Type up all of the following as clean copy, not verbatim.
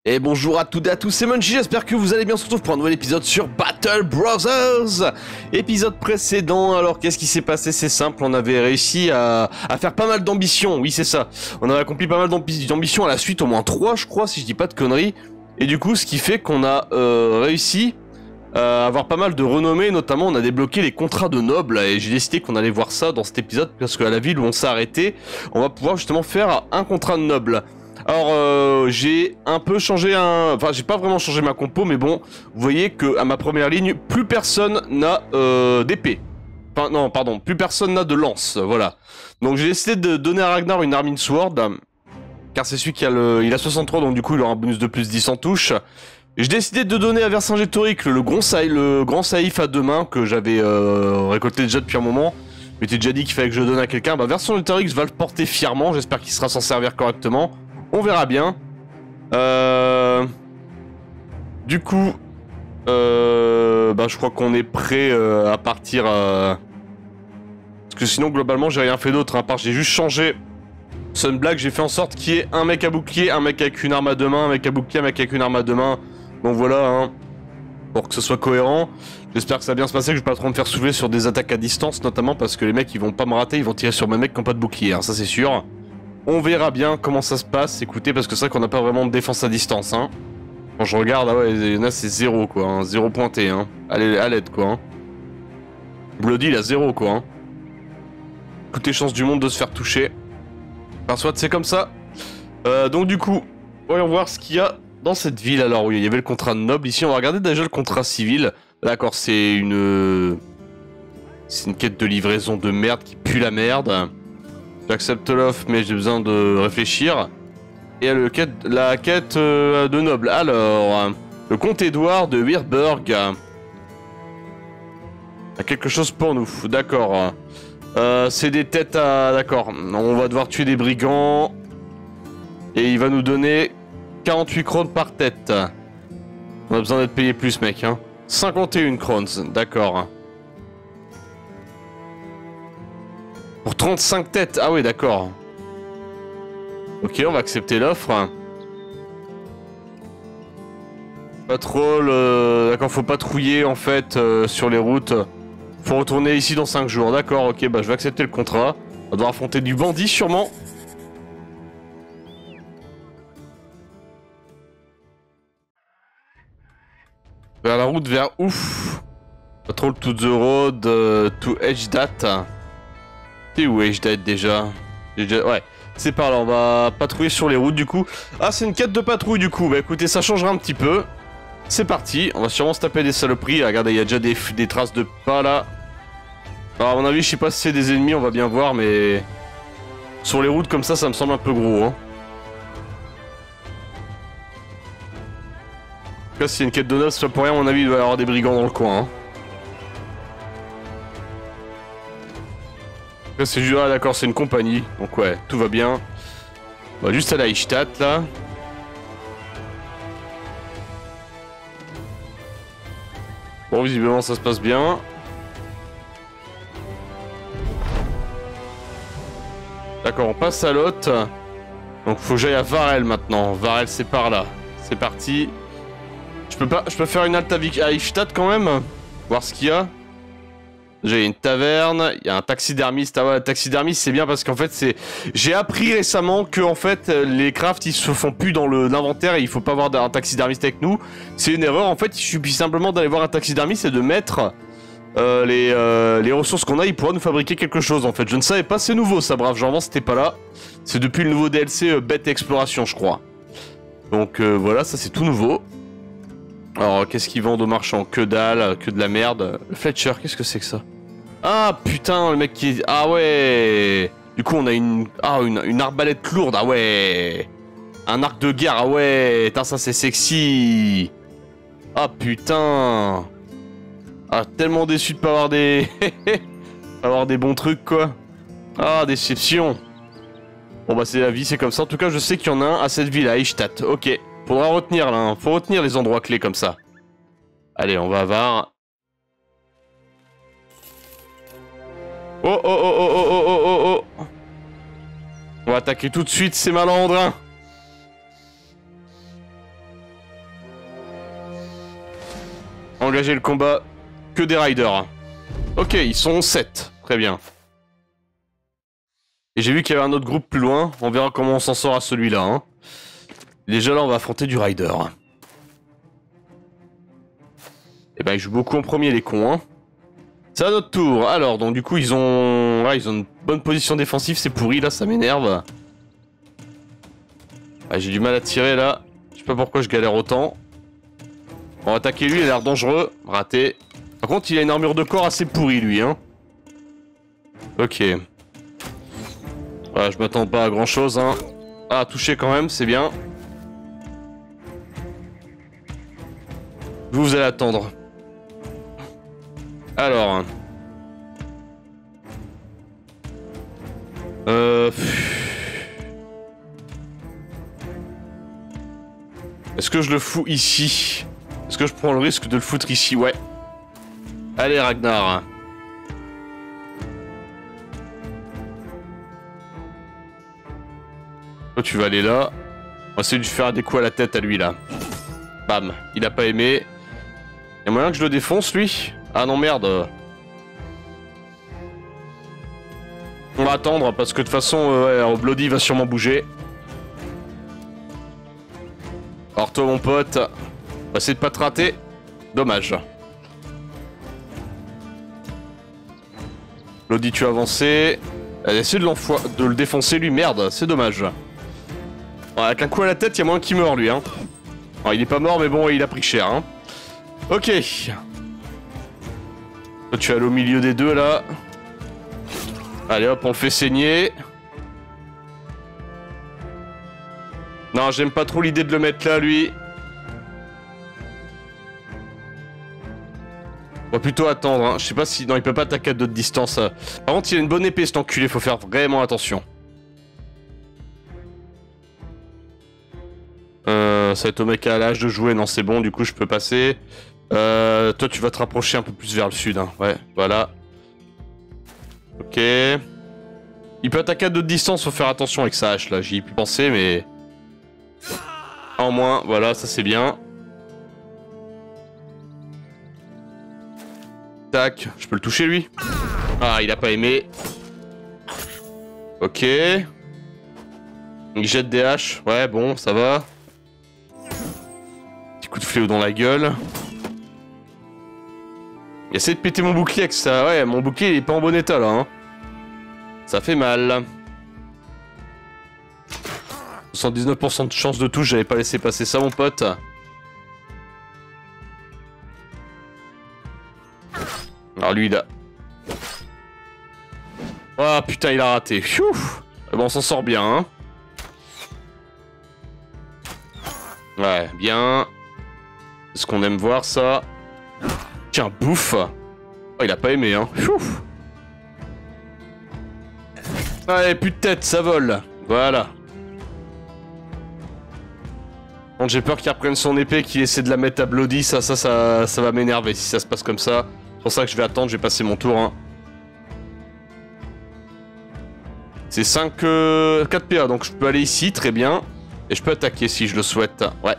Et bonjour à toutes et à tous, c'est Munchie, j'espère que vous allez bien. On se retrouve pour un nouvel épisode sur Battle Brothers. Épisode précédent, alors qu'est-ce qui s'est passé? C'est simple, on avait réussi à faire pas mal d'ambitions, oui c'est ça. On avait accompli pas mal d'ambitions à la suite, au moins 3 je crois, si je dis pas de conneries. Et du coup, ce qui fait qu'on a réussi à avoir pas mal de renommées, notamment on a débloqué les contrats de nobles. Et j'ai décidé qu'on allait voir ça dans cet épisode, parce qu'à la ville où on s'est arrêté, on va pouvoir justement faire un contrat de noble. Alors j'ai un peu changé enfin j'ai pas vraiment changé ma compo, mais bon, vous voyez que à ma première ligne, plus personne n'a d'épée. Enfin non, pardon, plus personne n'a de lance, voilà. Donc j'ai décidé de donner à Ragnar une Armin Sword, car c'est celui qui a il a 63, donc du coup il aura un bonus de plus 10 en touche. J'ai décidé de donner à Vercingétorix le grand saïf à deux mains, que j'avais récolté déjà depuis un moment. Mais t'es déjà dit qu'il fallait que je le donne à quelqu'un. Bah Vercingétorix va le porter fièrement, j'espère qu'il sera s'en servir correctement. On verra bien. Du coup, je crois qu'on est prêt à partir. Parce que sinon, globalement, j'ai rien fait d'autre. À part, j'ai juste changé Sunblack. J'ai fait en sorte qu'il y ait un mec à bouclier, un mec avec une arme à deux mains, un mec à bouclier, un mec avec une arme à deux mains. Donc voilà, hein, pour que ce soit cohérent. J'espère que ça va bien se passer, que je vais pas trop me faire soulever sur des attaques à distance, notamment parce que les mecs ils vont pas me rater, ils vont tirer sur mes mecs qui n'ont pas de bouclier, hein, ça c'est sûr. On verra bien comment ça se passe, écoutez, parce que c'est vrai qu'on n'a pas vraiment de défense à distance, hein. Quand je regarde, ah ouais, il y en a c'est 0 quoi, hein, 0 pointé, hein. Allez, à l'aide quoi, hein. Bloody il a 0 quoi, hein. Toutes les chances du monde de se faire toucher. Enfin, soit c'est comme ça. Donc du coup, voyons voir ce qu'il y a dans cette ville. Alors oui, il y avait le contrat de noble, ici on va regarder déjà le contrat civil. D'accord, c'est une quête de livraison de merde qui pue la merde. J'accepte l'offre, mais j'ai besoin de réfléchir. Et la quête de noble. Alors, le comte Édouard de Wirburg a quelque chose pour nous. D'accord. C'est des têtes à... D'accord. On va devoir tuer des brigands. Et il va nous donner 48 crowns par tête. On a besoin d'être payé plus, mec. Hein. 51 crowns. D'accord. Pour 35 têtes. Ah oui, d'accord. Ok, on va accepter l'offre. Patrol, d'accord, faut patrouiller en fait sur les routes. Faut retourner ici dans 5 jours. D'accord, ok, bah je vais accepter le contrat. On va devoir affronter du bandit sûrement. Vers la route vers ouf. Patrol to the road to Edgedat. T'es où Edgedat déjà? Ouais. C'est par là, on va patrouiller sur les routes du coup. Ah, c'est une quête de patrouille du coup. Bah écoutez, ça changera un petit peu. C'est parti, on va sûrement se taper des saloperies. Regardez, il y a déjà des traces de pas là. Alors à mon avis, je sais pas si c'est des ennemis, on va bien voir, mais... Sur les routes comme ça me semble un peu gros. Hein. En tout cas, s'il y a une quête de noces, c'est pas pour rien, à mon avis, il doit y avoir des brigands dans le coin. Hein. Là, c'est juste... Ah d'accord, c'est une compagnie. Donc ouais, tout va bien. On va juste aller à Eichstätt, là. Bon, visiblement, ça se passe bien. D'accord, on passe à l'autre. Donc, faut que j'aille à Varel, maintenant. Varel, c'est par là. C'est parti. Je peux faire une halte à Eichstätt, quand même. Voir ce qu'il y a. J'ai une taverne, il y a un taxidermiste. Ah ouais, taxidermiste c'est bien parce qu'en fait c'est... J'ai appris récemment que en fait les crafts ils se font plus dans l'inventaire et il faut pas avoir un taxidermiste avec nous. C'est une erreur en fait, il suffit simplement d'aller voir un taxidermiste et de mettre les ressources qu'on a, il pourra nous fabriquer quelque chose en fait. Je ne savais pas, c'est nouveau ça, brave, j'en c'était pas là. C'est depuis le nouveau DLC Bête Exploration je crois. Donc voilà, ça c'est tout nouveau. Alors, qu'est-ce qu'ils vendent aux marchands? Que dalle, que de la merde. Le Fletcher, qu'est-ce que c'est que ça? Ah, putain, le mec qui... Ah ouais. Du coup, on a une arbalète lourde, ah ouais. Un arc de guerre, ah ouais. Putain, ça c'est sexy. Ah, putain. Ah, tellement déçu de pas avoir des... pas avoir des bons trucs, quoi. Ah, déception. Bon, bah, c'est la vie, c'est comme ça. En tout cas, je sais qu'il y en a un à cette ville, à Eichstätt. Ok. Faudra retenir là, hein. Faut retenir les endroits clés comme ça. Allez, on va voir. Oh oh oh oh oh oh oh oh oh. On va attaquer tout de suite ces malandrins. engager le combat que des riders. Ok, ils sont 7. Très bien. Et j'ai vu qu'il y avait un autre groupe plus loin. On verra comment on s'en sort à celui-là. Hein. Déjà là, on va affronter du rider. Et ben, ils jouent beaucoup en premier, les cons. Hein. C'est à notre tour. Alors, donc du coup, ils ont... Ouais, ils ont une bonne position défensive. C'est pourri, là, ça m'énerve. Ouais, j'ai du mal à tirer, là. Je sais pas pourquoi je galère autant. On va attaquer lui, il a l'air dangereux. Raté. Par contre, il a une armure de corps assez pourrie, lui. Hein. Ok. Voilà, je m'attends pas à grand-chose. Hein. Ah, touché quand même, c'est bien. Vous allez attendre. Alors. Est-ce que je le fous ici? Est-ce que je prends le risque de le foutre ici? Ouais. Allez, Ragnar. Toi, tu vas aller là. On va essayer de lui faire des coups à la tête à lui, là. Bam. Il a pas aimé. Y'a moyen que je le défonce, lui? Ah non, merde. On va attendre, parce que de toute façon, ouais, Bloody va sûrement bouger. Alors toi, mon pote, on va essayer de pas te rater. Dommage. Bloody, tu as avancé. Elle essaie de le défoncer, lui. Merde, c'est dommage. Bon, avec un coup à la tête, il y a moins qu'il meurt, lui. Hein. Alors, il est pas mort, mais bon, il a pris cher. Hein. Ok. Toi, tu es allé au milieu des deux, là. Allez, hop, on le fait saigner. Non, j'aime pas trop l'idée de le mettre là, lui. On va plutôt attendre. Hein. Je sais pas si... Non, il peut pas attaquer à d'autres distances. Par contre, il a une bonne épée, cet enculé. Faut faire vraiment attention. Ça va être au mec à l'âge de jouer. Non, c'est bon, du coup, je peux passer. Toi, tu vas te rapprocher un peu plus vers le sud. Hein. Ouais, voilà. Ok. Il peut attaquer à d'autres distances. Faut faire attention avec sa hache, là. J'y ai pu penser, mais... En moins, voilà, ça c'est bien. Tac, je peux le toucher lui. Ah, il a pas aimé. Ok. Il jette des haches. Ouais, bon, ça va. Petit coup de fléau dans la gueule. Il essaie de péter mon bouclier avec ça. Ouais, mon bouclier il est pas en bon état là. Hein. Ça fait mal. 79% de chance de touche, j'avais pas laissé passer ça, mon pote. Alors lui, il a... Oh putain, il a raté. Pfiou. Bon, on s'en sort bien, hein. Ouais, bien. C'est ce qu'on aime voir, ça. Tiens, bouffe. Oh, il a pas aimé, hein. Pfiou. Allez, plus de tête, ça vole. Voilà. Bon, j'ai peur qu'il reprenne son épée, qu'il essaie de la mettre à Bloody. Ça va m'énerver si ça se passe comme ça. C'est pour ça que je vais attendre, je vais passer mon tour. Hein. C'est 4 PA, donc je peux aller ici, très bien. Et je peux attaquer si je le souhaite. Ouais.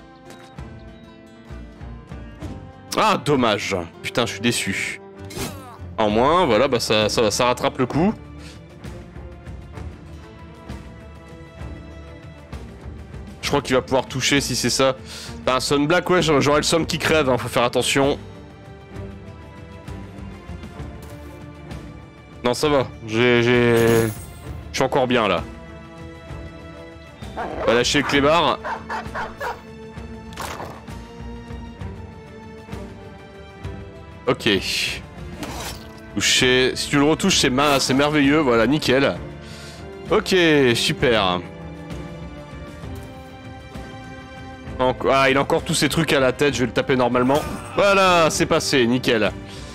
Ah, dommage. Putain, je suis déçu. En moins, voilà, bah ça rattrape le coup. Je crois qu'il va pouvoir toucher si c'est ça. Bah, Sunblack, ouais, j'aurai le somme qui crève, hein, faut faire attention. Non, ça va. Je suis encore bien là. On va lâcher le clébard. Ok. Toucher. Si tu le retouches, c'est merveilleux. Voilà, nickel. Ok, super. Ah, il a encore tous ces trucs à la tête, je vais le taper normalement. Voilà, c'est passé, nickel.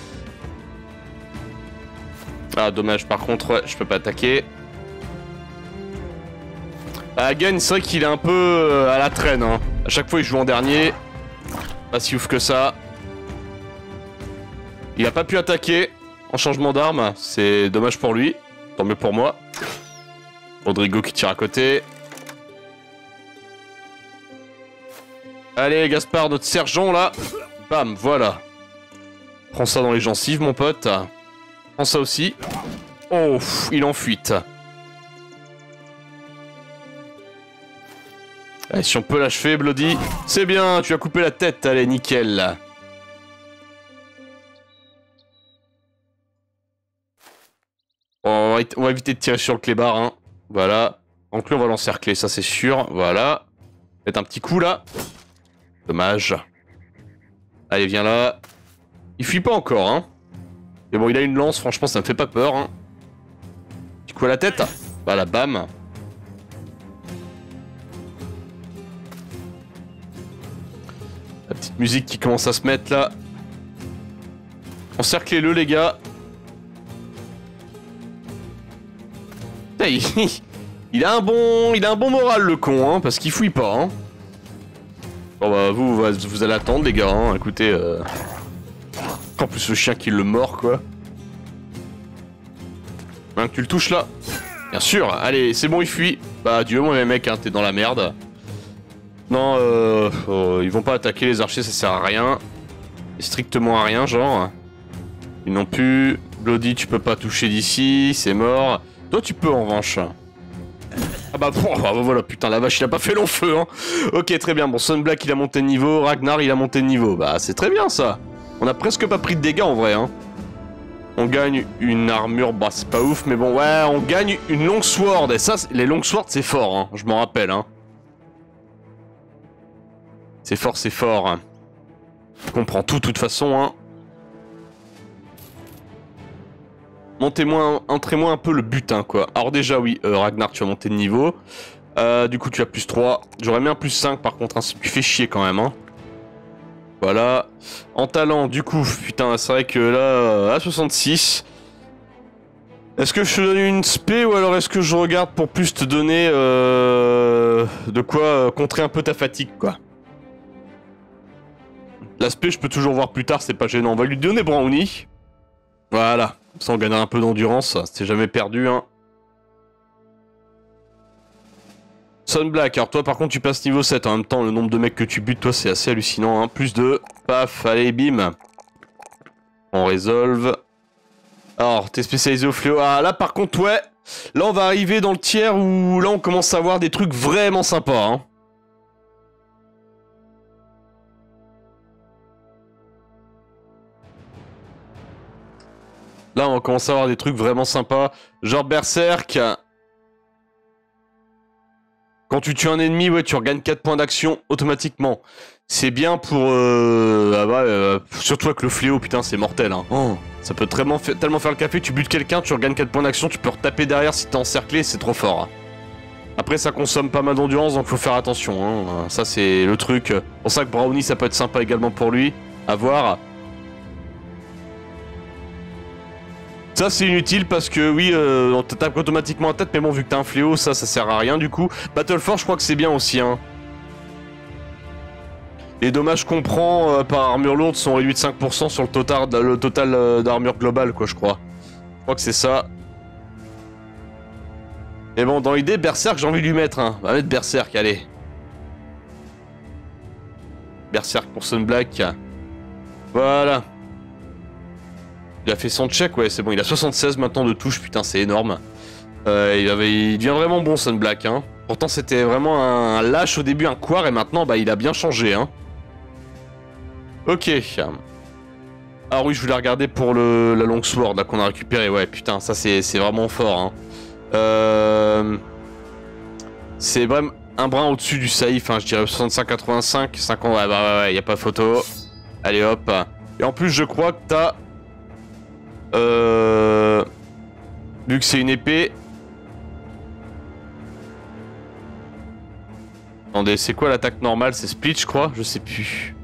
Ah, dommage, par contre, ouais, je peux pas attaquer. Ah, Gun, c'est vrai qu'il est un peu à la traîne. Hein. À chaque fois, il joue en dernier. Pas si ouf que ça. Il a pas pu attaquer en changement d'arme. C'est dommage pour lui. Tant mieux pour moi. Rodrigo qui tire à côté. Allez, Gaspard, notre sergent, là. Bam, voilà. Prends ça dans les gencives, mon pote. Prends ça aussi. Oh, il est en fuite. Allez, si on peut l'achever, Bloody. C'est bien, tu as coupé la tête, allez, nickel. On va éviter de tirer sur le clébard, hein. Voilà. Donc lui, on va l'encercler, ça c'est sûr. Voilà. Faites un petit coup, là. Dommage. Allez, viens là. Il fuit pas encore, hein. Mais bon, il a une lance, franchement, ça me fait pas peur, hein. Petit coup à la tête. Voilà, bam. La petite musique qui commence à se mettre, là. Encerclez-le, les gars. Putain, il a un bon moral, le con, hein, parce qu'il fouille pas, hein. Bon, bah, vous allez attendre, les gars, hein. Écoutez, en plus, le chien qui le mord, quoi. Hein, que tu le touches, là. Bien sûr. Allez, c'est bon, il fuit. Bah, adieu, moi, les mecs, hein, t'es dans la merde. Non, ils vont pas attaquer les archers, ça sert à rien. Strictement à rien, genre. Ils n'ont plus. Bloody, tu peux pas toucher d'ici, c'est mort. Toi, tu peux, en revanche. Ah bah, voilà, putain, la vache, il a pas fait long feu, hein. Ok, très bien. Bon, Sunblack, il a monté de niveau. Ragnar, il a monté de niveau. Bah, c'est très bien, ça. On a presque pas pris de dégâts, en vrai, hein. On gagne une armure, bah, c'est pas ouf, mais bon, ouais, on gagne une longue sword. Et ça, les longues swords, c'est fort, hein. Je m'en rappelle, hein. C'est fort, c'est fort. Hein. Je comprends tout, de toute façon, hein. Montrez-moi un peu le butin, quoi. Alors déjà, oui, Ragnar, tu vas monter de niveau. Du coup, tu as plus 3. J'aurais mis un plus 5, par contre, hein, tu fais chier quand même, hein. Voilà. En talent, du coup, putain, c'est vrai que là, à 66... Est-ce que je te donne une spé ou alors est-ce que je regarde pour plus te donner de quoi contrer un peu ta fatigue, quoi. L'aspect, je peux toujours voir plus tard, c'est pas gênant. On va lui donner Brownie. Voilà. Ça, on gagnera un peu d'endurance. C'est jamais perdu, hein. Sunblack. Alors, toi, par contre, tu passes niveau 7. En même temps, le nombre de mecs que tu butes, toi, c'est assez hallucinant, hein. Plus 2. Paf. Allez, bim. On résolve. Alors, t'es spécialisé au fléau. Ah, là, par contre, ouais. Là, on va arriver dans le tiers où, là, on commence à avoir des trucs vraiment sympas, hein. Là, on va commencer à avoir des trucs vraiment sympas. Genre Berserk. Quand tu tues un ennemi, ouais, tu regagnes 4 points d'action automatiquement. C'est bien pour... surtout avec le fléau, putain, c'est mortel. Hein. Oh, ça peut tellement faire le café. Tu butes quelqu'un, tu regagnes 4 points d'action, tu peux retaper derrière si t'es encerclé, c'est trop fort. Hein. Après, ça consomme pas mal d'endurance, donc faut faire attention. Hein. Ça, c'est le truc. C'est pour ça que Brownie, ça peut être sympa également pour lui. À voir. Ça c'est inutile parce que oui, on te tape automatiquement la tête, mais bon, vu que t'as un fléau, ça sert à rien du coup. Battleforce, je crois que c'est bien aussi, hein. Les dommages qu'on prend par armure lourde sont réduits de 5% sur le total d'armure globale, quoi, je crois. Je crois que c'est ça. Mais bon, dans l'idée, Berserk, j'ai envie de lui mettre, hein. On va mettre Berserk, allez. Berserk pour Sunblack. Voilà. Il a fait son check, ouais, c'est bon, il a 76 maintenant de touche, putain, c'est énorme. Il devient vraiment bon, Sunblack, hein. Pourtant, c'était vraiment un lâche au début, un couard, et maintenant, bah, il a bien changé, hein. Ok. Alors oui, je voulais regarder pour la long sword, là, qu'on a récupéré, ouais, putain, ça, c'est vraiment fort, hein. C'est vraiment un brin au-dessus du safe, hein, je dirais 65-85, 50, ouais, bah, ouais, y a pas photo. Allez, hop. Et en plus, je crois que t'as... vu que c'est une épée... Attendez, c'est quoi l'attaque normale? C'est split, je crois? Je sais plus.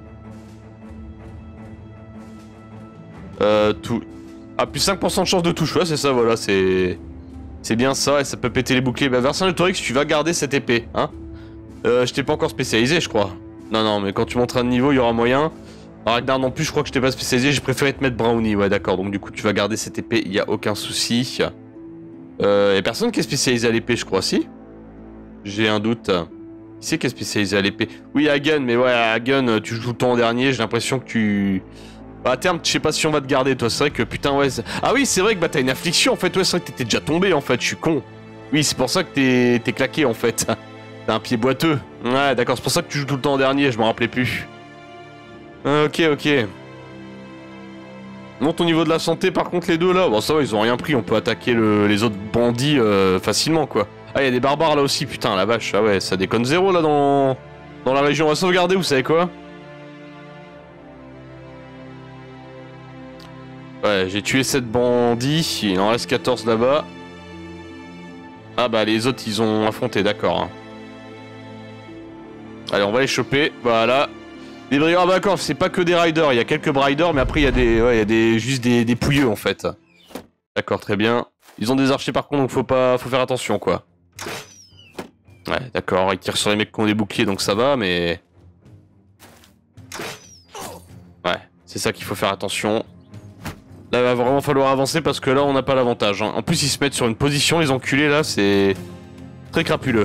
Tout... Ah, plus 5% de chance de touche, ouais, c'est ça, voilà, c'est... C'est bien ça, et ça peut péter les boucliers. Bah, Vercingétorix, tu vas garder cette épée, hein. Je t'ai pas encore spécialisé, je crois. Non, non, mais quand tu monteras de niveau, il y aura moyen. Ragnar non plus, je crois que je t'ai pas spécialisé, j'ai préféré te mettre Brownie, ouais d'accord, donc du coup tu vas garder cette épée, il y a aucun souci. Y'a personne qui est spécialisé à l'épée, je crois, si? J'ai un doute. Qui c'est qui est spécialisé à l'épée? Oui, Hagen, mais ouais, Hagen, tu joues tout le temps en dernier, j'ai l'impression que Bah, à terme, je sais pas si on va te garder, toi. C'est vrai que putain, ouais. Ah oui, c'est vrai que bah t'as une affliction en fait. Ouais, c'est vrai que t'étais déjà tombé en fait. Je suis con. Oui, c'est pour ça que t'es claqué en fait. T'as un pied boiteux. Ouais, d'accord. C'est pour ça que tu joues tout le temps en dernier. Je me rappelais plus. Ok, ok. Monte au niveau de la santé, par contre, les deux là. Bon, ça va, ils ont rien pris. On peut attaquer les autres bandits facilement, quoi. Ah, il y a des barbares là aussi. Putain, la vache. Ah ouais, ça déconne zéro là dans la région. On va sauvegarder, vous savez quoi? Ouais, j'ai tué 7 bandits, il en reste 14 là-bas. Ah bah les autres ils ont affronté, d'accord. Allez, on va les choper, voilà. Des brigands, ah bah d'accord, c'est pas que des riders, il y a quelques riders, mais après il y a des, ouais, il y a juste des pouilleux en fait. D'accord, très bien. Ils ont des archers par contre, donc faut faire attention quoi. Ouais, d'accord, ils tirent sur les mecs qui ont des boucliers, donc ça va, mais... Ouais, c'est ça qu'il faut faire attention. Là, il va vraiment falloir avancer parce que là, on n'a pas l'avantage. Hein. En plus, ils se mettent sur une position, les enculés, là, c'est très crapuleux.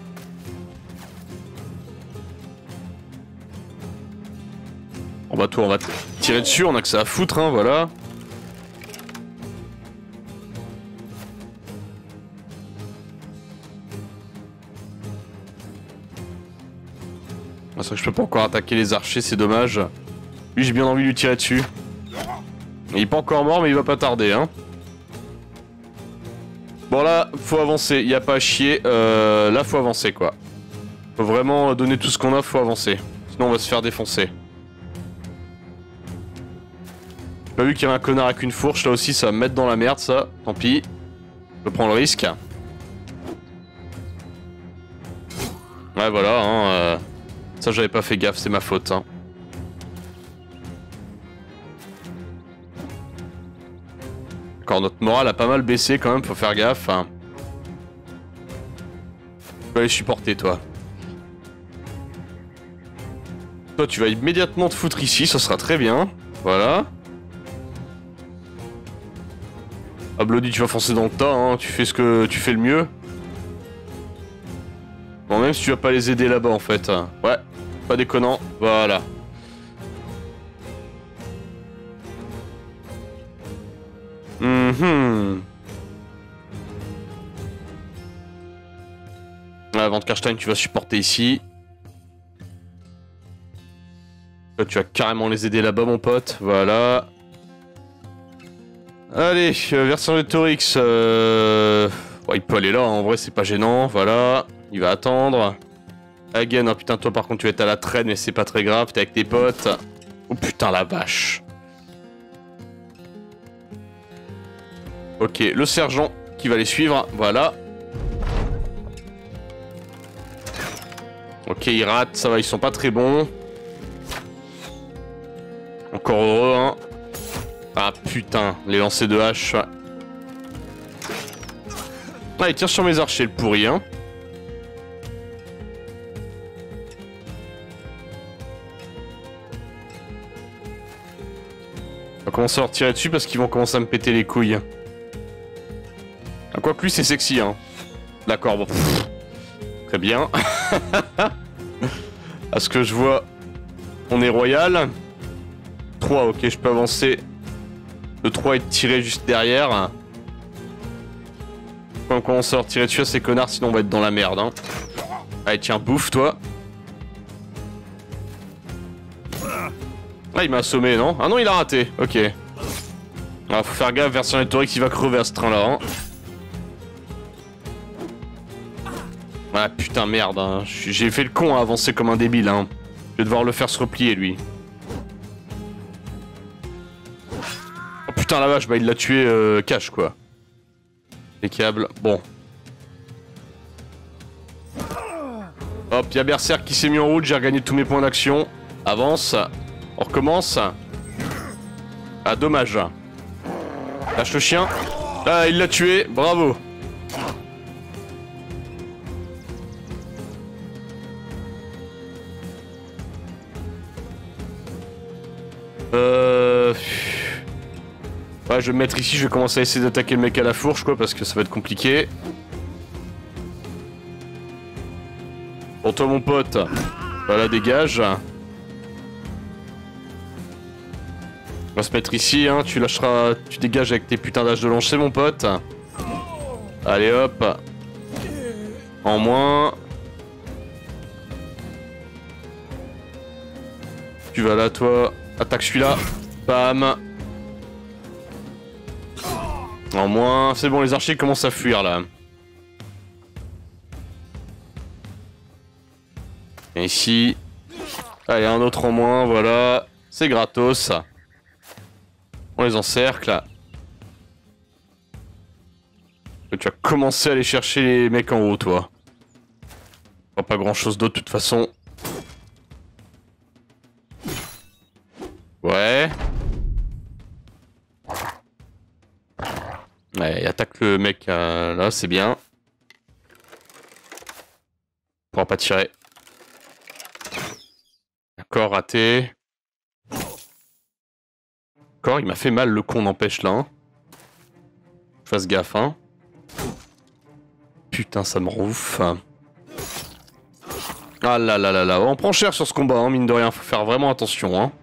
Bon bah toi, on va tirer dessus, on a que ça à foutre, hein, voilà. C'est vrai que je peux pas encore attaquer les archers, c'est dommage. Lui, j'ai bien envie de lui tirer dessus. Il est pas encore mort, mais il va pas tarder, hein. Bon là, faut avancer, y a pas à chier. Là, faut avancer, quoi. Faut vraiment donner tout ce qu'on a, faut avancer. Sinon, on va se faire défoncer. J'ai pas vu qu'il y avait un connard avec une fourche, là aussi, ça va me mettre dans la merde, ça. Tant pis. Je prends le risque. Ouais, voilà, hein. Ça, j'avais pas fait gaffe, c'est ma faute, hein. D'accord, notre morale a pas mal baissé quand même, faut faire gaffe. Hein. Tu vas les supporter, toi. Toi, tu vas immédiatement te foutre ici, ça sera très bien. Voilà. Ah, Bloody, tu vas foncer dans le tas, hein. Tu fais ce que tu fais le mieux. Bon, même si tu vas pas les aider là-bas, en fait. Ouais, pas déconnant. Voilà. Avant de Karstein, tu vas supporter ici. Toi, tu vas carrément les aider là-bas, mon pote. Voilà. Allez, version de Torix. Bon, il peut aller là, hein. En vrai, c'est pas gênant. Voilà. Il va attendre. Again, oh putain, toi, par contre, tu vas être à la traîne, mais c'est pas très grave. T'es avec tes potes. Oh putain, la vache. Ok, le sergent qui va les suivre. Voilà. Ok, ils ratent, ça va, ils sont pas très bons. Encore heureux, hein. Ah putain, les lancers de hache. Ah, il tire sur mes archers, le pourri, hein. On va commencer à leur tirer dessus parce qu'ils vont commencer à me péter les couilles. Ah, quoique lui, c'est sexy, hein. D'accord, bon. Pff. Très bien. À ce que je vois, on est royal. 3, ok, je peux avancer. Le 3 est tiré juste derrière. On commence à leur tirer dessus à ces connards, sinon on va être dans la merde. Hein. Allez, tiens, bouffe, toi. Ah, il m'a assommé, non? Ah non, il a raté, ok. Ah, faut faire gaffe, version Torix, il va crever à ce train-là. Hein. Ah putain merde, hein. J'ai fait le con à avancer comme un débile, hein. Je vais devoir le faire se replier lui. Oh putain la vache, bah il l'a tué cash quoi. Les câbles, bon. Hop, y'a Berserk qui s'est mis en route, j'ai regagné tous mes points d'action. Avance, on recommence. Ah dommage. Lâche le chien. Ah il l'a tué, bravo. Ouais, je vais me mettre ici, je vais commencer à essayer d'attaquer le mec à la fourche, quoi, parce que ça va être compliqué. Bon, toi, mon pote, voilà, dégage. va se mettre ici, hein. Tu lâcheras... Tu dégages avec tes putains d'âges de lancer, mon pote. Allez, hop. En moins. Tu vas là, toi. Attaque celui-là. Bam. En moins. C'est bon, les archers commencent à fuir, là. Et ici. Allez, un autre en moins, voilà. C'est gratos. On les encercle. Et tu vas commencer à aller chercher les mecs en haut, toi. Pas grand chose d'autre, de toute façon. Ouais. Ouais, il attaque le mec là, c'est bien. On pourra pas tirer. D'accord, raté. D'accord, il m'a fait mal le con, n'empêche là. Hein. Fasse gaffe, hein. Putain, ça me rend ouf. Ah là là là là, on prend cher sur ce combat, hein, mine de rien, faut faire vraiment attention, hein.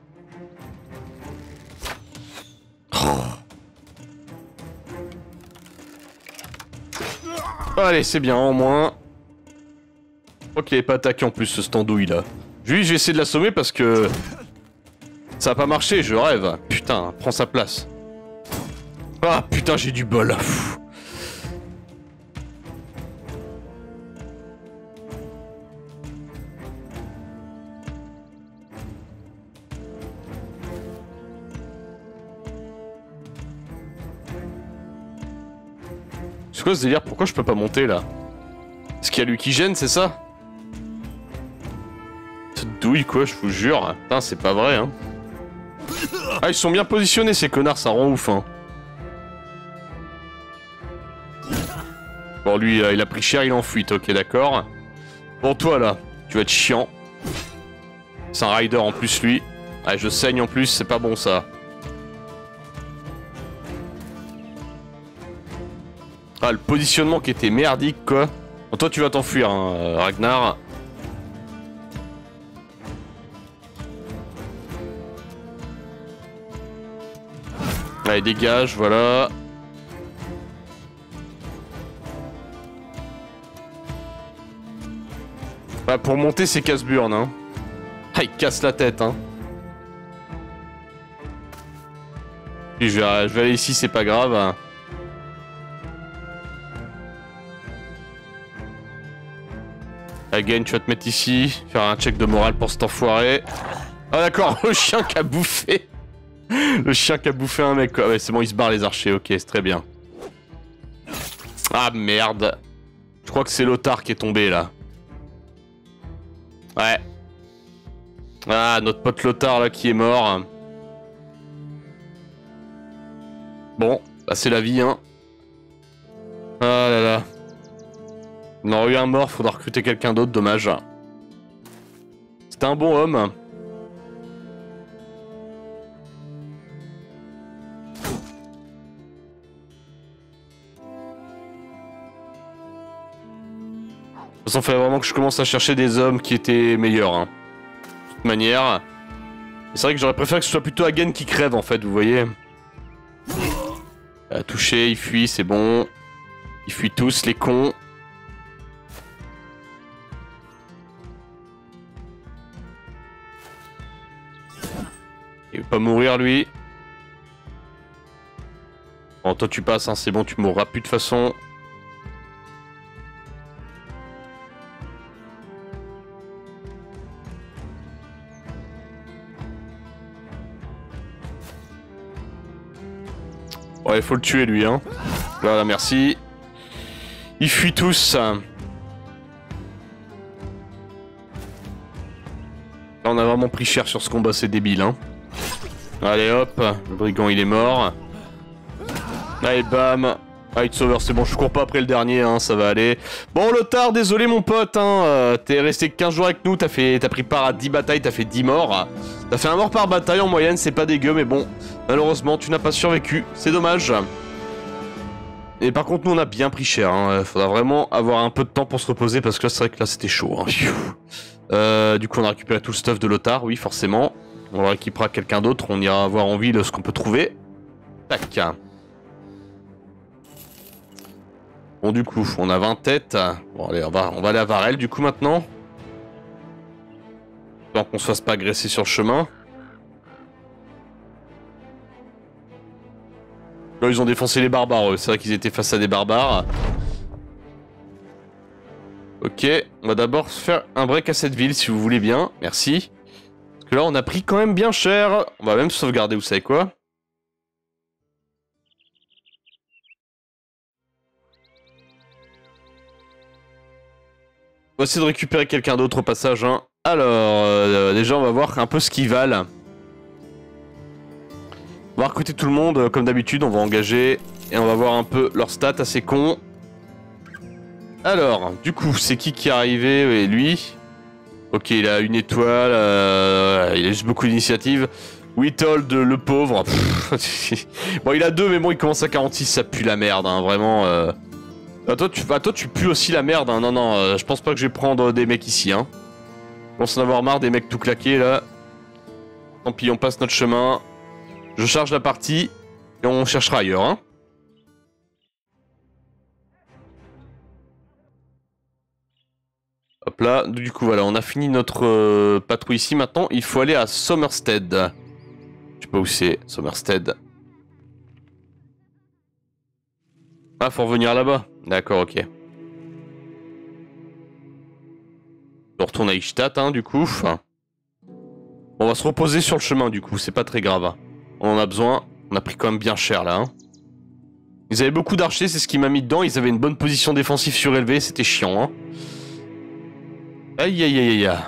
Allez, c'est bien, au moins. Je crois qu'il avait pas attaqué en plus, ce standouille là. Lui, je vais essayer de l'assommer parce que... Ça a pas marché, je rêve. Putain, prends sa place. Ah putain, j'ai du bol. Pff. C'est quoi ce délire? Pourquoi je peux pas monter là? Est-ce qu'il y a lui qui gêne, c'est ça? Cette douille quoi, je vous jure. Putain, c'est pas vrai, hein. Ah, ils sont bien positionnés ces connards, ça rend ouf, hein. Bon, lui, il a pris cher, il est en fuite, ok, d'accord. Bon, toi là, tu vas être chiant. C'est un rider en plus, lui. Ah, je saigne en plus, c'est pas bon ça. Ah, le positionnement qui était merdique, quoi. Bon, toi, tu vas t'enfuir, hein, Ragnar. Allez, dégage, voilà. Bah, pour monter, c'est casse-burne, hein. Ah, il casse la tête, hein. Puis je vais aller ici, c'est pas grave. Again, tu vas te mettre ici, faire un check de morale pour cet enfoiré. Ah d'accord, le chien qui a bouffé. Le chien qui a bouffé un mec, quoi. Ouais, c'est bon, il se barre les archers, ok, c'est très bien. Ah merde. Je crois que c'est Lothar qui est tombé, là. Ouais. Ah, notre pote Lothar, là, qui est mort. Bon, bah c'est la vie, hein. Ah là là. On aurait eu un mort, faudra recruter quelqu'un d'autre, dommage. C'était un bon homme. De toute façon, il fallait vraiment que je commence à chercher des hommes qui étaient meilleurs. Hein. De toute manière. C'est vrai que j'aurais préféré que ce soit plutôt Hagen qui crève, en fait, vous voyez. Touché, il fuit, c'est bon. Ils fuient tous, les cons. Il veut pas mourir, lui. Bon, toi, tu passes, hein, c'est bon, tu mourras plus de toute façon. Ouais, il faut le tuer, lui, hein. Voilà, merci. Ils fuient tous. Là, on a vraiment pris cher sur ce combat, c'est débile, hein. Allez, hop. Le brigand, il est mort. Allez, bam. Ah, It's over, c'est bon, je cours pas après le dernier, hein, ça va aller. Bon, Lothar, désolé, mon pote, hein. T'es resté 15 jours avec nous, t'as pris part à 10 batailles, t'as fait 10 morts. T'as fait un mort par bataille en moyenne, c'est pas dégueu, mais bon. Malheureusement, tu n'as pas survécu, c'est dommage. Et par contre, nous, on a bien pris cher, hein. Faudra vraiment avoir un peu de temps pour se reposer, parce que là, c'est vrai que là, c'était chaud, hein. Du coup, on a récupéré tout le stuff de Lothar, oui, forcément. On rééquipera quelqu'un d'autre, on ira voir en ville ce qu'on peut trouver. Tac. Bon, du coup, on a 20 têtes. Bon, allez, on va aller à Varel, du coup, maintenant. Tant qu'on se fasse pas agresser sur le chemin. Là, ils ont défoncé les barbares, eux. C'est vrai qu'ils étaient face à des barbares. Ok, on va d'abord faire un break à cette ville, si vous voulez bien. Merci. Parce que là, on a pris quand même bien cher. On va même sauvegarder, vous savez quoi? On va essayer de récupérer quelqu'un d'autre au passage. Hein. Alors, déjà, on va voir un peu ce qu'ils valent. On va recruter tout le monde, comme d'habitude. On va engager et on va voir un peu leurs stats assez cons. Alors, du coup, c'est qui est arrivé? Et lui. Ok, il a une étoile. Il a juste beaucoup d'initiatives. Witold, le pauvre. Bon, il a 2, mais bon, il commence à 46. Ça pue la merde, hein, vraiment. Toi, tu pues aussi la merde. Hein. Non, non, je pense pas que je vais prendre des mecs ici. Hein. Je pense en avoir marre des mecs tout claqués là. Tant pis, on passe notre chemin. Je charge la partie et on cherchera ailleurs. Hein. Hop là, du coup voilà, on a fini notre patrouille ici. Maintenant, il faut aller à Somerstead. Je sais pas où c'est, Somerstead. Ah, faut revenir là-bas. D'accord, ok. On retourne à Eichstätt, hein, du coup. On va se reposer sur le chemin, du coup. C'est pas très grave. Hein. On en a besoin. On a pris quand même bien cher, là. Hein. Ils avaient beaucoup d'archers, c'est ce qui m'a mis dedans. Ils avaient une bonne position défensive surélevée. C'était chiant, hein. Aïe, aïe, aïe, aïe.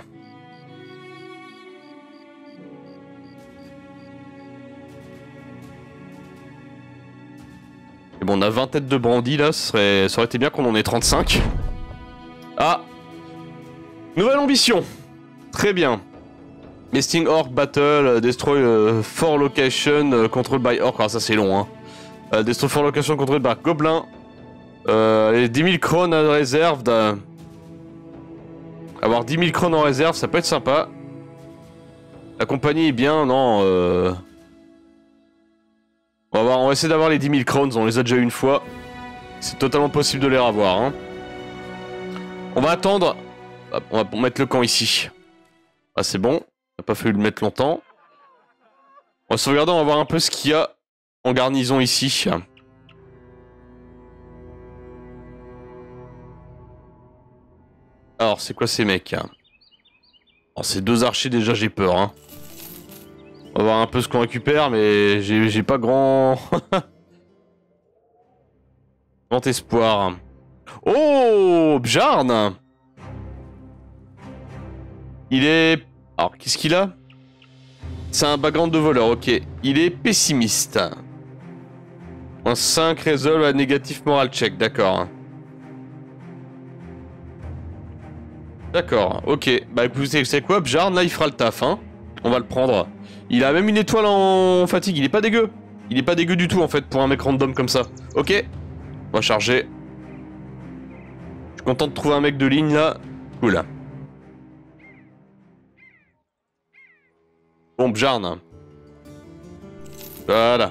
Et bon, on a 20 têtes de brandy, là. Ça aurait été bien qu'on en ait 35. Ah! Nouvelle ambition! Très bien. Mesting Orc Battle, Destroy for Location, Control by Orc. Ah, ça c'est long, hein. Destroy for Location, Control by Gobelin. 10 000 crowns en réserve. Avoir 10 000 crowns en réserve, ça peut être sympa. La compagnie est bien, non. On va essayer d'avoir les 10 000 crowns, on les a déjà eu une fois. C'est totalement possible de les revoir. Hein. On va attendre. On va mettre le camp ici. Ah, c'est bon. Il n'a pas fallu le mettre longtemps. On va sauvegarder, on va voir un peu ce qu'il y a en garnison ici. Alors, c'est quoi ces mecs? Alors, ces 2 archers, déjà, j'ai peur. Hein. On va voir un peu ce qu'on récupère, mais j'ai pas grand... grand espoir. Oh, Bjarn! Il est... Alors, qu'est-ce qu'il a? C'est un background de voleur, ok. Il est pessimiste. Un 5 résolve à négatif moral check, d'accord. D'accord, ok. Bah écoutez, c'est quoi, Bjarn, là il fera le taf, hein. On va le prendre. Il a même une étoile en fatigue, il est pas dégueu. Il est pas dégueu du tout en fait pour un mec random comme ça. Ok. On va charger. Je suis content de trouver un mec de ligne là. Cool. Bon, Bjarn. Voilà.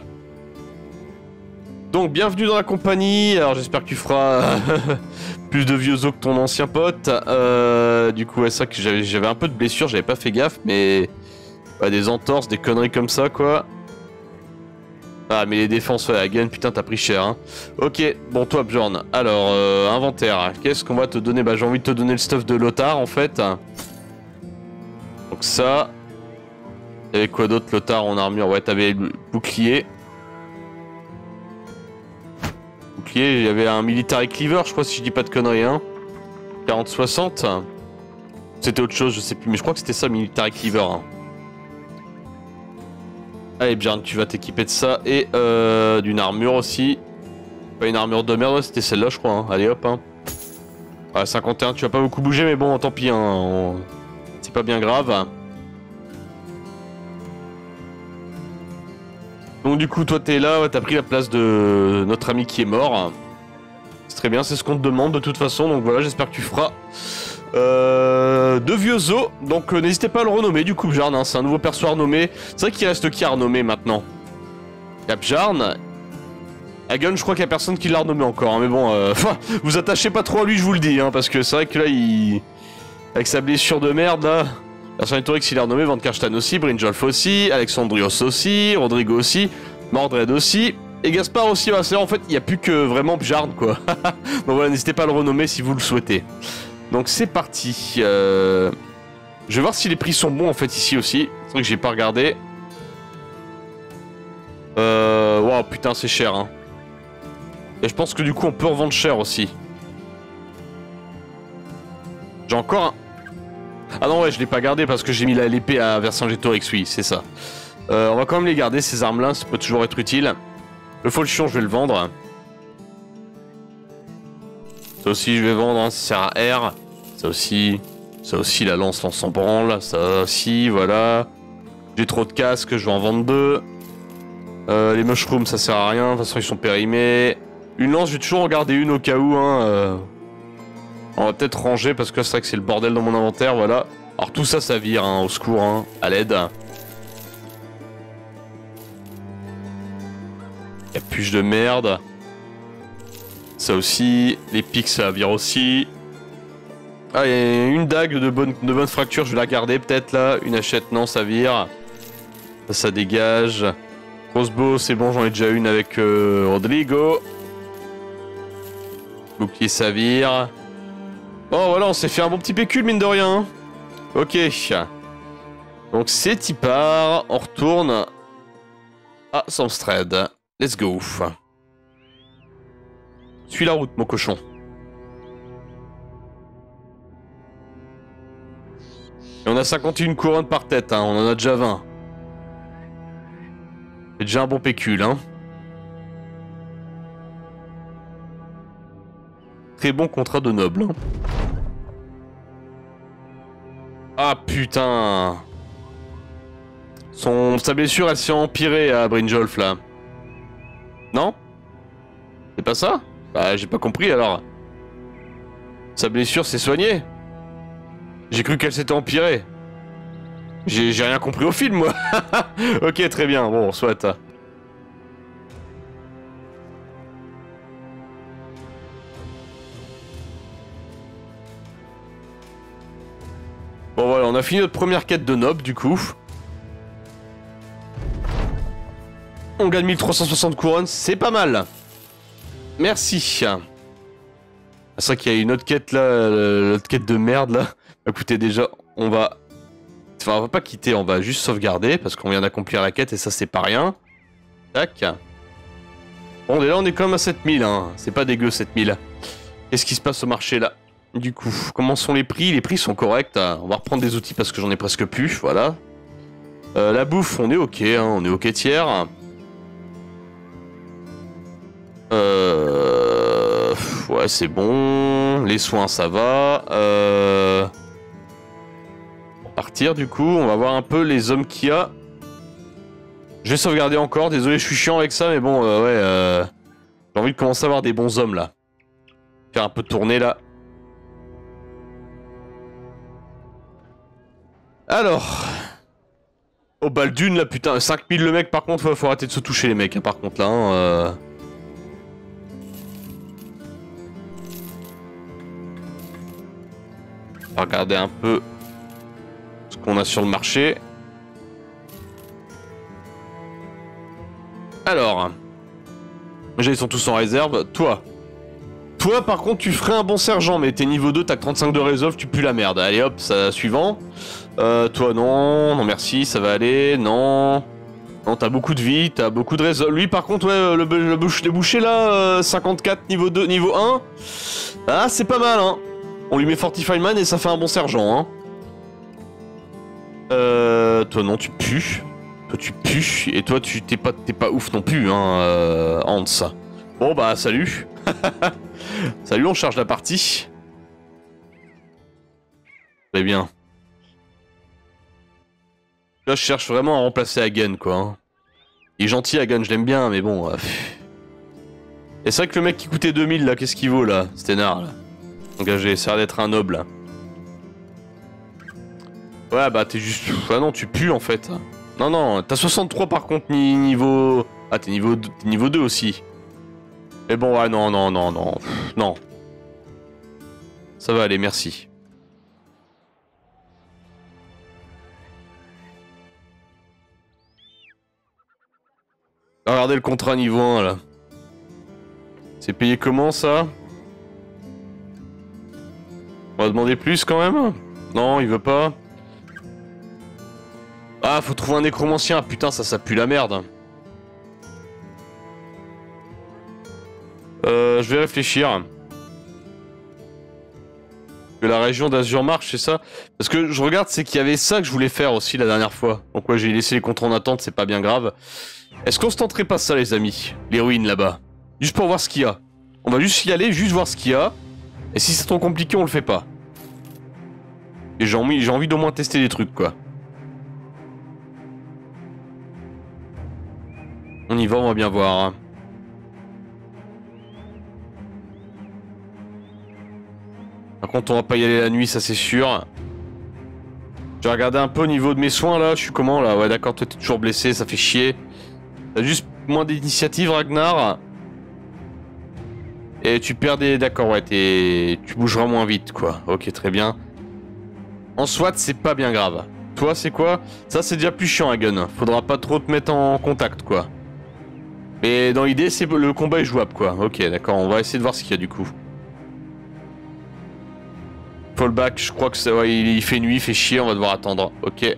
Donc, bienvenue dans la compagnie. Alors, j'espère que tu feras plus de vieux os que ton ancien pote. Du coup, ouais, ça que j'avais un peu de blessures, j'avais pas fait gaffe, mais... Ouais, des entorses, des conneries comme ça, quoi. Ah, mais les défenses, ouais, again, putain, t'as pris cher, hein. Ok, bon, toi, Bjorn. Alors, inventaire. Qu'est-ce qu'on va te donner? Bah, j'ai envie de te donner le stuff de Lothar, en fait. Donc ça... Il y avait quoi d'autre, Lothar, en armure? Ouais, t'avais le bouclier. Bouclier, il y avait un military cleaver, je crois, si je dis pas de conneries, hein. 40-60. C'était autre chose, je sais plus, mais je crois que c'était ça, military cleaver, hein. Allez, Bjarn, tu vas t'équiper de ça et d'une armure aussi. Pas une armure de merde, c'était celle-là, je crois. Hein. Allez, hop. Hein. Ouais, 51, tu vas pas beaucoup bouger, mais bon, tant pis. Hein, c'est pas bien grave. Donc, du coup, toi, t'es là, ouais, t'as pris la place de notre ami qui est mort. C'est très bien, c'est ce qu'on te demande de toute façon. Donc voilà, j'espère que tu feras deux vieux os, donc n'hésitez pas à le renommer du coup Bjarn, hein, c'est un nouveau perso à renommer. C'est vrai qu'il reste qui à renommer maintenant? Il y a Bjarn. Hagen, je crois qu'il y a personne qui l'a renommé encore, hein, mais bon, vous attachez pas trop à lui, je vous le dis, hein, parce que c'est vrai que là, avec sa blessure de merde, là... Vercingétorix il est renommé, Van Karstein aussi, Brynjolf aussi, Alexandrios aussi, Rodrigo aussi, Mordred aussi, et Gaspard aussi. Bah, c'est en fait, il n'y a plus que vraiment Bjarn, quoi. Donc voilà, n'hésitez pas à le renommer si vous le souhaitez. Donc c'est parti. Je vais voir si les prix sont bons en fait ici aussi. C'est vrai que j'ai pas regardé. Wow, putain, c'est cher, hein. Et je pense que du coup, on peut revendre cher aussi. J'ai encore un... Ah non, ouais, je l'ai pas gardé parce que j'ai mis l'épée à Vercingétorix, oui, c'est ça. On va quand même les garder, ces armes-là, ça peut toujours être utile. Le falchion, je vais le vendre. Ça aussi, je vais vendre, hein, ça sert à R. Ça aussi, la lance s'en branle. Ça aussi, voilà. J'ai trop de casques, je vais en vendre 2. Les mushrooms, ça sert à rien, de toute façon, ils sont périmés. Une lance, je vais toujours en garder une au cas où, hein. On va peut-être ranger parce que c'est vrai que c'est le bordel dans mon inventaire, voilà. Alors tout ça, ça vire, hein, au secours, hein, à l'aide. Capuche de merde. Ça aussi, les pics, ça vire aussi. Ah, il y a une dague de bonne fracture, je vais la garder peut-être là. Une hachette, non, ça vire. Ça dégage. Crossbow, c'est bon, j'en ai déjà une avec Rodrigo. Bouclier, ça vire. Oh voilà, on s'est fait un bon petit pécule mine de rien. Hein. Ok. Donc c'est y part. On retourne à Samstred. Let's go. Suis la route, mon cochon. Et on a 51 couronnes par tête, hein. On en a déjà 20. C'est déjà un bon pécule, hein. Très bon contrat de noble. Hein. Ah putain. Sa blessure elle s'est empirée à Brynjolf là. Non? C'est pas ça? Bah j'ai pas compris alors. Sa blessure s'est soignée. J'ai cru qu'elle s'était empirée. J'ai rien compris au film moi. Ok très bien, bon soit. Bon voilà, on a fini notre première quête de noble du coup. On gagne 1360 couronnes, c'est pas mal. Merci. C'est vrai qu'il y a une autre quête là, l'autre quête de merde là. Écoutez déjà, on va... Enfin on va pas quitter, on va juste sauvegarder parce qu'on vient d'accomplir la quête et ça c'est pas rien. Tac. Bon déjà on est quand même à 7000, hein. C'est pas dégueu 7000. Qu'est-ce qui se passe au marché là? Du coup, comment sont les prix? Les prix sont corrects. On va reprendre des outils parce que j'en ai presque plus, voilà. La bouffe, on est ok, hein, on est ok tiers. Ouais, c'est bon. Les soins, ça va. On va partir du coup, on va voir un peu les hommes qu'il y a. Je vais sauvegarder encore, désolé, je suis chiant avec ça, mais bon, ouais. J'ai envie de commencer à avoir des bons hommes là. Faire un peu tourner là. Alors... Au bal d'une là, putain, 5000 le mec par contre, faut arrêter de se toucher les mecs, hein, par contre là. Hein, On va regarder un peu ce qu'on a sur le marché. Alors... Déjà ils sont tous en réserve, toi par contre tu ferais un bon sergent, mais t'es niveau 2, t'as que 35 de résolve, tu pues la merde. Allez hop, ça suivant. Toi non merci, ça va aller, non. Non, t'as beaucoup de vie, t'as beaucoup de résolve. Lui par contre, ouais, le boucher là, 54 niveau 2, niveau 1. Ah, c'est pas mal, hein. On lui met Fortify Man et ça fait un bon sergent, hein. Toi non, tu pues. Toi tu pues, et toi tu t'es pas ouf non plus, hein, Hans. Bon bah, salut. Salut, on charge la partie. Très bien. Là, je cherche vraiment à remplacer Hagen, quoi. Hein. Il est gentil, Hagen, je l'aime bien, mais bon... Et c'est vrai que le mec qui coûtait 2000, là, qu'est-ce qu'il vaut, là? Cet énard, là. Engagé, ça a l'air d'être un noble. Ouais, bah t'es juste... Ah non, tu pues en fait. Non, non, t'as 63 par contre niveau... Ah, t'es niveau 2 aussi. Mais bon, ouais, non, non, non, non. Non. Ça va aller, merci. Regardez le contrat niveau 1 là. C'est payé comment ça? On va demander plus quand même? Non, il veut pas. Ah, faut trouver un nécromancien. Putain, ça pue la merde. Je vais réfléchir. Que la région d'Azurmarch, c'est ça? Parce que je regarde, c'est qu'il y avait ça que je voulais faire aussi la dernière fois. Donc ouais, j'ai laissé les contrats en attente, c'est pas bien grave. Est-ce qu'on se tenterait pas ça, les amis? Les ruines là-bas. Juste pour voir ce qu'il y a. On va juste y aller, juste voir ce qu'il y a. Et si c'est trop compliqué, on le fait pas. Et j'ai envie d'au moins tester des trucs, quoi. On y va, on va bien voir. Par contre, on va pas y aller la nuit, ça c'est sûr. J'ai regardé un peu au niveau de mes soins, là. Je suis comment, là? Ouais, d'accord, toi t'es toujours blessé, ça fait chier. T'as juste moins d'initiative, Ragnar. Et tu perds des... D'accord, ouais, tu bougeras moins vite, quoi. Ok, très bien. En SWAT, c'est pas bien grave. Toi, c'est quoi? Ça, c'est déjà plus chiant, Hagen. Faudra pas trop te mettre en contact, quoi. Mais dans l'idée, c'est le combat est jouable, quoi. Ok, d'accord, on va essayer de voir ce qu'il y a, du coup. Fallback, je crois que ça... Ouais, il fait nuit, il fait chier, on va devoir attendre. Ok.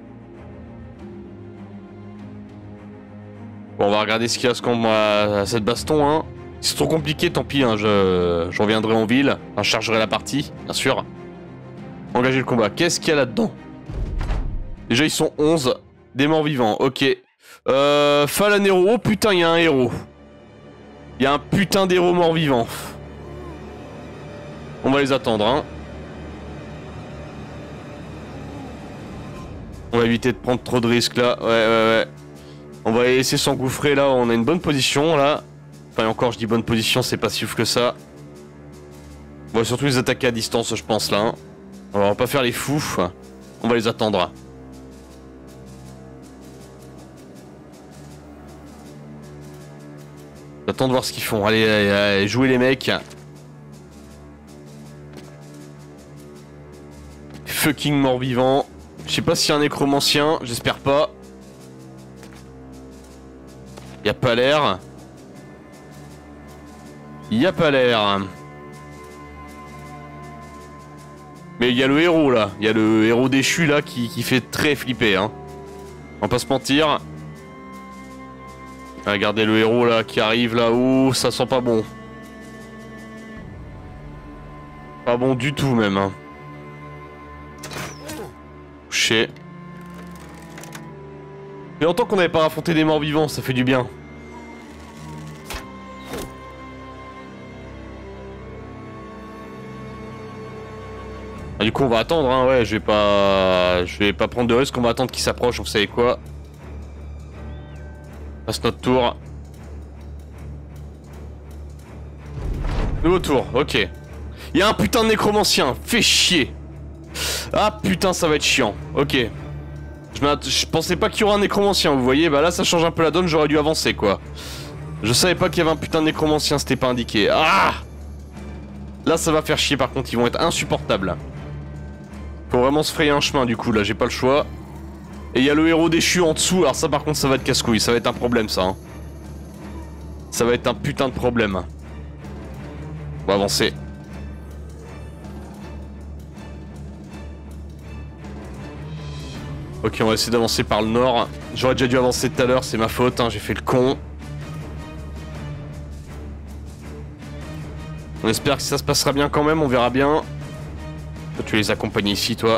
Bon, on va regarder ce qu'il y a à cette baston, hein. Si c'est trop compliqué, tant pis, hein, je reviendrai en ville. Enfin, je chargerai la partie, bien sûr. Engager le combat. Qu'est-ce qu'il y a là-dedans? Déjà, ils sont 11. Des morts vivants, ok. Falan héros. Oh putain, il y a un héros. Il y a un putain d'héros mort vivant. On va les attendre, hein. On va éviter de prendre trop de risques, là. Ouais. On va essayer de s'engouffrer, là. On a une bonne position, là. Enfin, encore, je dis bonne position, c'est pas si ouf que ça. On va surtout les attaquer à distance, je pense, là. Hein. On va pas faire les fous. On va les attendre. J'attends de voir ce qu'ils font. Allez, jouez les mecs. Fucking mort-vivant. Je sais pas s'il y a un nécromancien, j'espère pas. Y a pas l'air. Y a pas l'air. Mais il y a le héros là. Il y a le héros déchu là qui fait très flipper. Hein. On va pas se mentir. Regardez le héros là qui arrive là. Ouh, ça sent pas bon. Pas bon du tout même. Hein. Touché. Il y a longtemps qu'on n'avait pas affronté des morts vivants, ça fait du bien. Ah, du coup on va attendre, hein, ouais, je vais pas prendre de risque, on va attendre qu'il s'approche, vous savez quoi. Passe notre tour. Nouveau tour, ok. Il y a un putain de nécromancien, fais chier. Ah putain, ça va être chiant, ok. Je pensais pas qu'il y aurait un nécromancien, vous voyez, bah là ça change un peu la donne, j'aurais dû avancer quoi. Je savais pas qu'il y avait un putain de nécromancien, c'était pas indiqué. Ah! Là ça va faire chier par contre, ils vont être insupportables. Faut vraiment se frayer un chemin du coup, là j'ai pas le choix. Et il y a le héros déchu en dessous, alors ça par contre ça va être casse-couille, ça va être un problème ça. Hein. Ça va être un putain de problème. On va avancer. Ok, on va essayer d'avancer par le nord. J'aurais déjà dû avancer tout à l'heure, c'est ma faute, hein, j'ai fait le con. On espère que ça se passera bien quand même, on verra bien. Toi, tu les accompagnes ici, toi.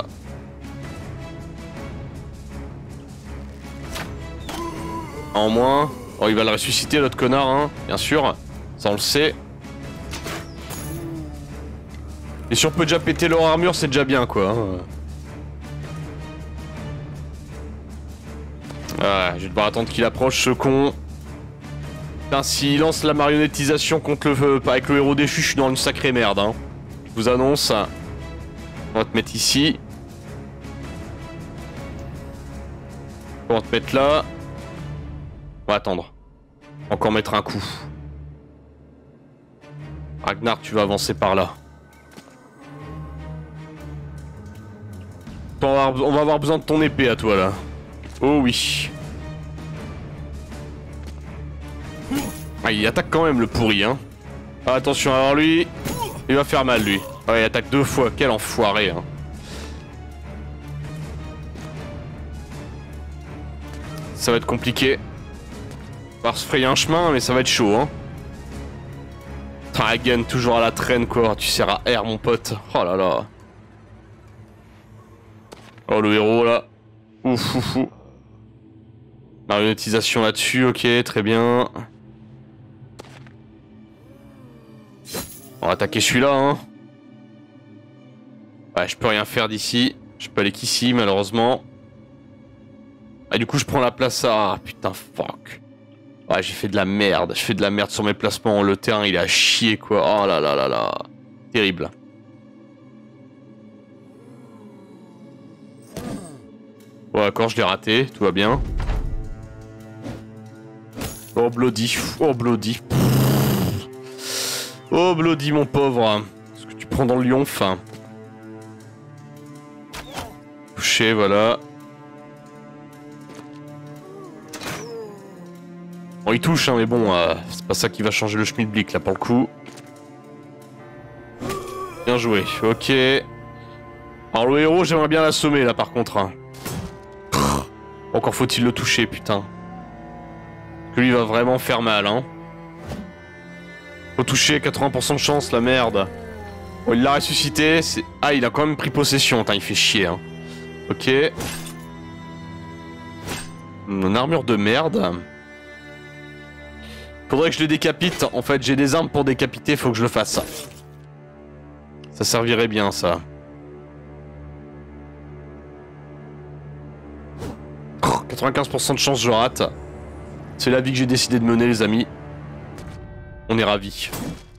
En moins. Oh, il va le ressusciter, l'autre connard, hein, bien sûr. Ça, on le sait. Et si on peut déjà péter leur armure, c'est déjà bien, quoi. Hein. Ah, je vais devoir attendre qu'il approche, ce con. Putain, s'il lance la marionnettisation contre avec le héros déchu, je suis dans une sacrée merde. Hein. Je vous annonce. On va te mettre ici. On va te mettre là. On va attendre. Encore mettre un coup. Ragnar, tu vas avancer par là. On va avoir besoin de ton épée à toi là. Oh oui. Ah, il attaque quand même le pourri hein. Ah, attention, alors lui, il va faire mal lui. Ouais, il attaque 2 fois, quel enfoiré hein. Ça va être compliqué. On va se frayer un chemin, mais ça va être chaud hein. Again, toujours à la traîne quoi, tu sers à R mon pote. Oh là là. Oh le héros là. Ouf ouf ouf. Marionnetisation là-dessus, ok, très bien. On va attaquer celui-là hein. Ouais, je peux rien faire d'ici. Je peux aller qu'ici malheureusement. Ah du coup je prends la place à... Ah putain fuck. Ouais, j'ai fait de la merde. Je fais de la merde sur mes placements. Le terrain, il est à chier, quoi. Oh là là là là. Terrible. Bon, d'accord, je l'ai raté. Tout va bien. Oh, Bloody. Oh, Bloody. Oh, Bloody, mon pauvre. Ce que tu prends dans le lionf. Touché, voilà. Bon, il touche, hein, mais bon, c'est pas ça qui va changer le schmilblick, là, pour le coup. Bien joué, ok. Alors, le héros, j'aimerais bien l'assommer, là, par contre. Hein. Encore faut-il le toucher, putain. Parce que lui, il va vraiment faire mal, hein. Faut toucher, 80% de chance, la merde. Bon, il l'a ressuscité, c'est... Ah, il a quand même pris possession, putain, il fait chier, hein. Ok. Une armure de merde. Faudrait que je le décapite. En fait, j'ai des armes pour décapiter, faut que je le fasse. Ça servirait bien, ça. Oh, 95% de chance, je rate. C'est la vie que j'ai décidé de mener, les amis. On est ravis.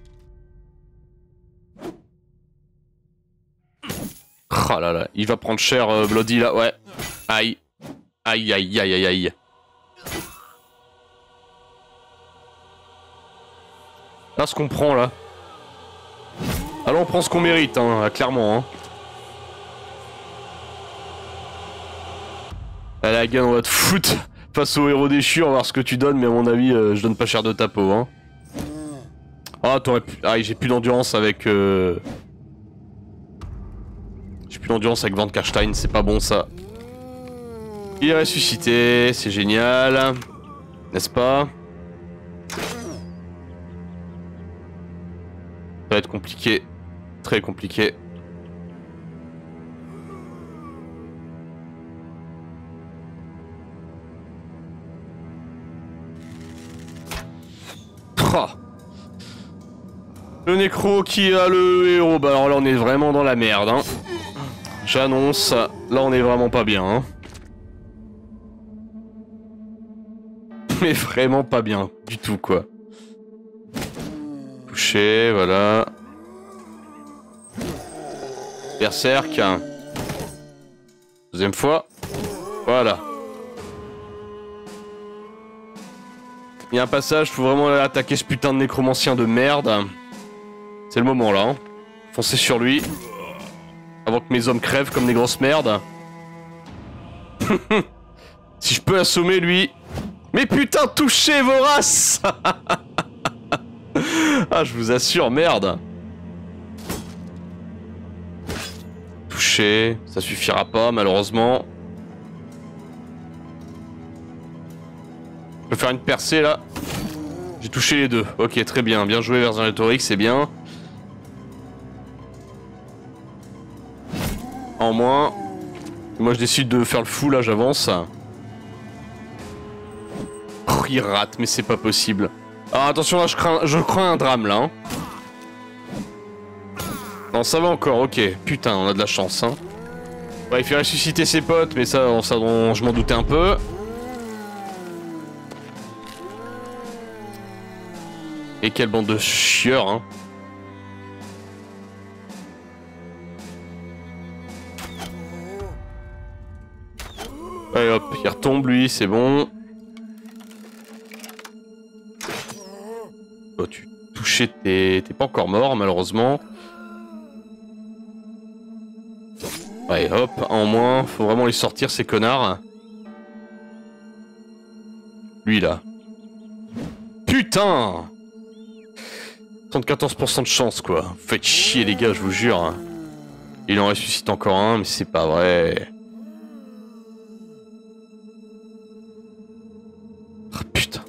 Oh là là, il va prendre cher, Bloody, là, ouais. Aïe. Aïe, aïe, aïe, aïe, aïe. Là, ce qu'on prend, là. Alors, on prend ce qu'on mérite, hein, clairement, hein. Allez, Hagen, on va te foutre face au héros déchu, on va voir ce que tu donnes, mais à mon avis, je donne pas cher de ta peau, hein. Ah, t'aurais pu... Ah, j'ai plus d'endurance avec... J'ai plus d'endurance avec Van Karstein, c'est pas bon, ça. Il est ressuscité, c'est génial. N'est-ce pas? Ça va être compliqué. Très compliqué. Oh. Le nécro qui a le héros. Bah alors là on est vraiment dans la merde. Hein. J'annonce. Là on est vraiment pas bien. Hein. Mais vraiment pas bien. Du tout quoi. Touché, voilà. Berserk. Deuxième fois. Voilà. Il y a un passage, faut vraiment aller attaquer ce putain de nécromancien de merde. C'est le moment là. Hein. Foncez sur lui. Avant que mes hommes crèvent comme des grosses merdes. Si je peux assommer lui. Mais putain, touchez vorace. Ah, je vous assure, merde. Touché, ça suffira pas malheureusement. Je peux faire une percée là. J'ai touché les deux. Ok, très bien. Bien joué Vercingétorix, c'est bien. En moins. Moi je décide de faire le fou là, j'avance. Oh, il rate, mais c'est pas possible. Alors attention là, je crains un drame là. Hein. Non, ça va encore, ok. Putain, on a de la chance. Hein. Ouais, il fait ressusciter ses potes, mais ça je m'en doutais un peu. Et quelle bande de chieurs, hein. Allez hop, il retombe lui, c'est bon. Oh, tu touché, t'es pas encore mort malheureusement. Allez hop, un en moins, faut vraiment les sortir ces connards. Lui là. Putain! 74% de chance quoi. Faites chier les gars, je vous jure. Il en ressuscite encore un, mais c'est pas vrai. Oh, putain.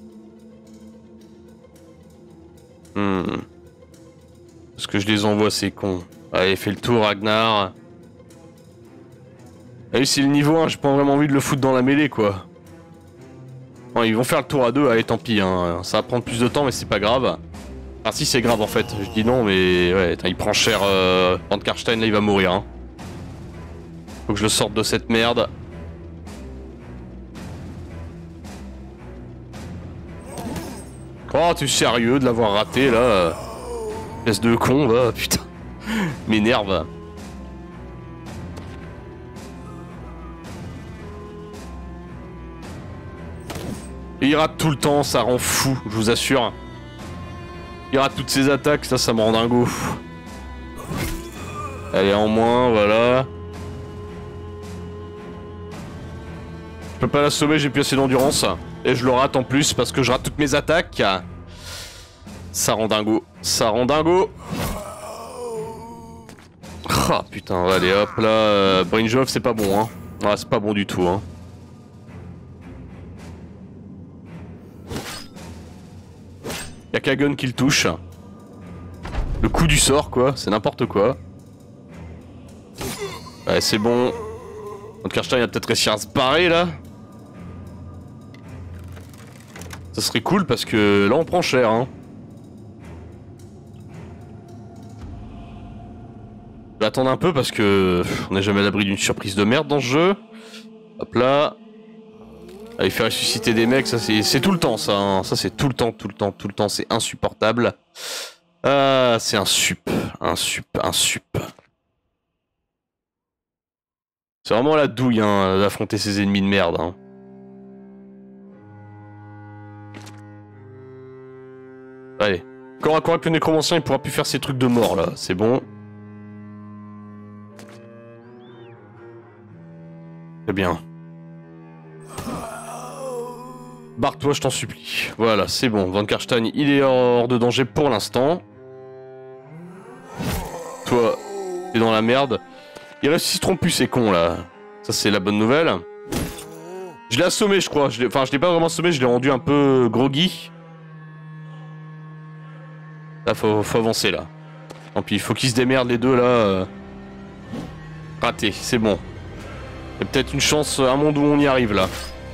Parce que je les envoie, c'est con. Allez, fais le tour, Ragnar. Allez, c'est le niveau 1, j'ai pas vraiment envie de le foutre dans la mêlée, quoi. Bon, ils vont faire le tour à 2, allez, tant pis, hein. Ça va prendre plus de temps, mais c'est pas grave. Ah si, c'est grave, en fait. Je dis non, mais... Ouais, il prend cher. Van Karstein, là, il va mourir, hein. Faut que je le sorte de cette merde. Oh, t'es sérieux de l'avoir raté, là? Espèce de con, va, putain. M'énerve. Et il rate tout le temps, ça rend fou, je vous assure. Il rate toutes ses attaques, ça me rend dingo. Allez, en moins, voilà. Je peux pas l'assommer, j'ai plus assez d'endurance. Et je le rate en plus parce que je rate toutes mes attaques. Ça rend dingo. Ça rend dingo. Ah putain, allez hop là. Brinjov, c'est pas bon, hein. Ah, c'est pas bon du tout, hein. Y'a Kagon qui le touche. Le coup du sort, quoi. C'est n'importe quoi. Ouais, c'est bon. Van Karstein a peut-être réussi à se barrer là. Ça serait cool parce que là on prend cher, hein. Je vais attendre un peu parce que on n'est jamais à l'abri d'une surprise de merde dans ce jeu. Hop là. Allez, faire ressusciter des mecs, ça c'est tout le temps ça, hein. Ça c'est tout le temps, c'est insupportable. Ah, c'est un sup. C'est vraiment la douille, hein, d'affronter ces ennemis de merde, hein. Allez. Corps à corps avec le nécromancien, il pourra plus faire ses trucs de mort là, c'est bon. Très bien. Barre-toi, je t'en supplie. Voilà, c'est bon. Van Karstein, il est hors de danger pour l'instant. Toi, t'es dans la merde. Ils ressusciteront plus ces cons là. Ça, c'est la bonne nouvelle. Je l'ai assommé, je crois. Enfin, je l'ai pas vraiment assommé, je l'ai rendu un peu groggy. Là, faut avancer là. Tant pis, il faut qu'ils se démerdent les deux là. Raté, c'est bon. Il y a peut-être une chance, un monde où on y arrive là.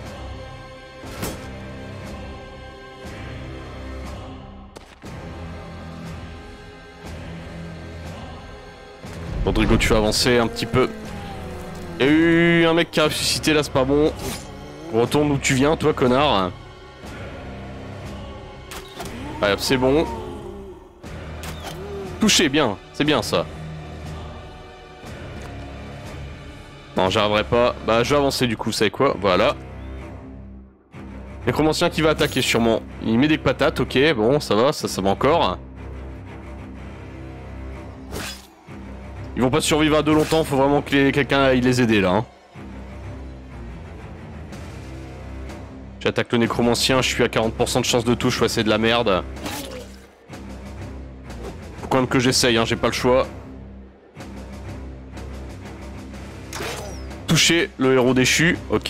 Rodrigo, tu vas avancer un petit peu. Il y a eu un mec qui a ressuscité là, c'est pas bon. Retourne où tu viens, toi, connard. Allez, c'est bon. Touché, bien. C'est bien ça. Non, j'arriverai pas. Bah, je vais avancer du coup, vous savez quoi? Voilà. Nécromancien qui va attaquer sûrement. Il met des patates, ok, bon, ça va, ça va encore. Ils vont pas survivre à deux longtemps, faut vraiment que quelqu'un aille les aider là, hein. J'attaque le nécromancien, je suis à 40% de chance de touche, ouais, c'est de la merde. Faut quand même que j'essaye, hein, j'ai pas le choix. Toucher le héros déchu, ok.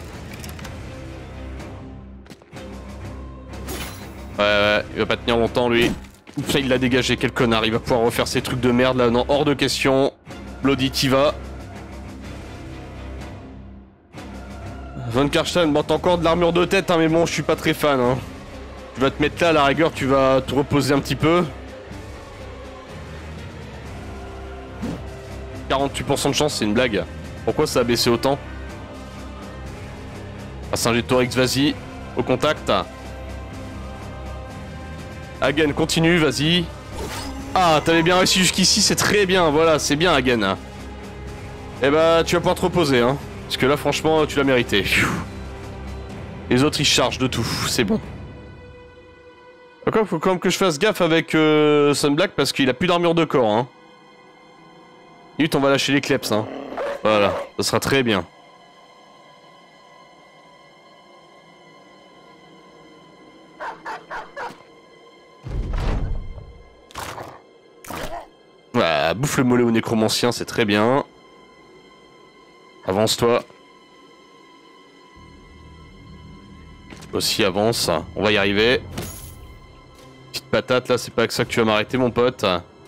Ouais, il va pas tenir longtemps lui. Ça, il l'a dégagé, quel connard. Il va pouvoir refaire ses trucs de merde là. Non, hors de question. Bloody, t'y vas. Van Karstein, bon, t'as encore de l'armure de tête, hein, mais bon, je suis pas très fan, hein. Tu vas te mettre là, à la rigueur, tu vas te reposer un petit peu. 48% de chance, c'est une blague. Pourquoi ça a baissé autant? Ah, Saint-Gétorix, vas-y. Au contact. Hagen, continue, vas-y. Ah, t'avais bien réussi jusqu'ici, c'est très bien, voilà, c'est bien Hagen. Eh bah, tu vas pouvoir te reposer, hein. Parce que là, franchement, tu l'as mérité. Pfiou. Les autres, ils chargent de tout. C'est bon. Encore, faut quand même que je fasse gaffe avec Sunblack parce qu'il a plus d'armure de corps. Hein. Vite, on va lâcher les kleps. Hein. Voilà, ça sera très bien. Voilà, bouffe le mollet au nécromancien, c'est très bien. Avance-toi. Aussi avance, on va y arriver. Petite patate là, c'est pas avec ça que tu vas m'arrêter mon pote.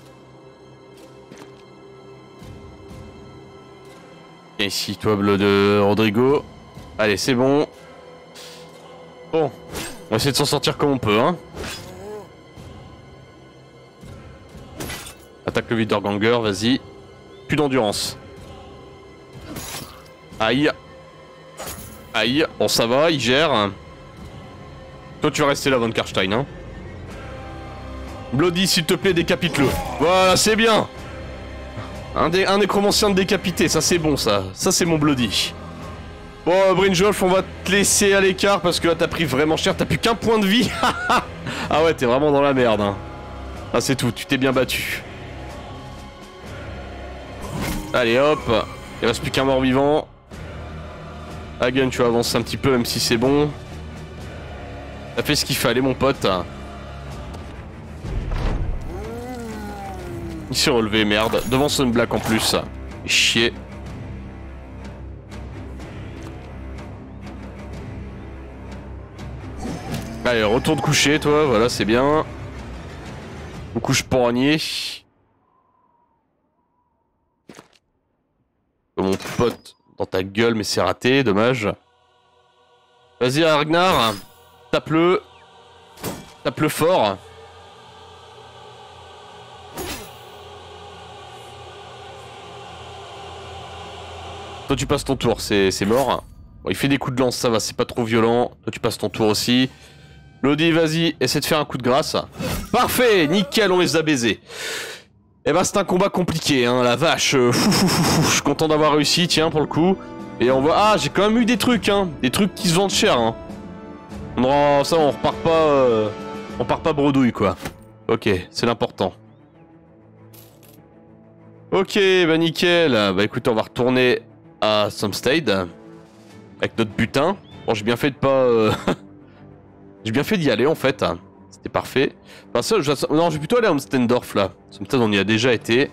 Et ici, toi bleu de Rodrigo. Allez, c'est bon. Bon, on va essayer de s'en sortir comme on peut, hein. Attaque le Wiederganger, vas-y. Plus d'endurance. Aïe. Aïe, bon ça va, il gère. Toi tu vas rester là, Von Karstein, hein. Bloody, s'il te plaît, décapite-le. Voilà, c'est bien. Un nécromancien de décapité, ça c'est bon ça. Ça c'est mon Bloody. Bon, Brynjolf, on va te laisser à l'écart parce que là t'as pris vraiment cher. T'as plus qu'un point de vie. Ah ouais, t'es vraiment dans la merde, hein. Ah c'est tout, tu t'es bien battu. Allez hop, il reste plus qu'un mort-vivant. Hagen, tu vas avancer un petit peu même si c'est bon. T'as fait ce qu'il fallait mon pote. Il s'est relevé, merde. Devant Sunblack en plus. Chier. Allez, retourne coucher toi, voilà c'est bien. On couche pornier. Mon pote, dans ta gueule, mais c'est raté, dommage. Vas-y, Ragnar, tape-le. Tape-le fort. Toi, tu passes ton tour, c'est mort. Bon, il fait des coups de lance, ça va, c'est pas trop violent. Toi, tu passes ton tour aussi. Lodi, vas-y, essaie de faire un coup de grâce. Parfait, nickel, on les a baisés. Eh ben c'est un combat compliqué, hein, la vache. Je suis content d'avoir réussi, tiens, pour le coup. Et on voit... Ah, j'ai quand même eu des trucs, hein. Des trucs qui se vendent cher, hein. Ça, on repart pas... On part pas bredouille, quoi. Ok, c'est l'important. Ok, bah nickel. Bah écoute, on va retourner à Samstade. Avec notre butin. Bon, j'ai bien fait de pas... J'ai bien fait d'y aller, en fait. C'était parfait. Enfin, ça, non, je vais plutôt aller à Amstendorf là. Peut-être on y a déjà été.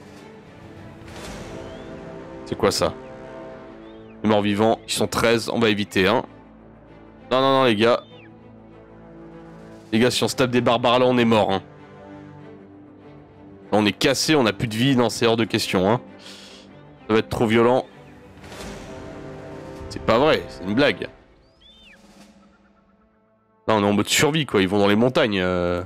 C'est quoi ça? Les morts vivants, ils sont 13, on va éviter, hein. Non, non, non, les gars. Les gars, si on se tape des barbares là, on est mort, hein. On est cassé, on a plus de vie, non, c'est hors de question, hein. Ça va être trop violent. C'est pas vrai, c'est une blague. Là, on est en mode survie, quoi. Ils vont dans les montagnes.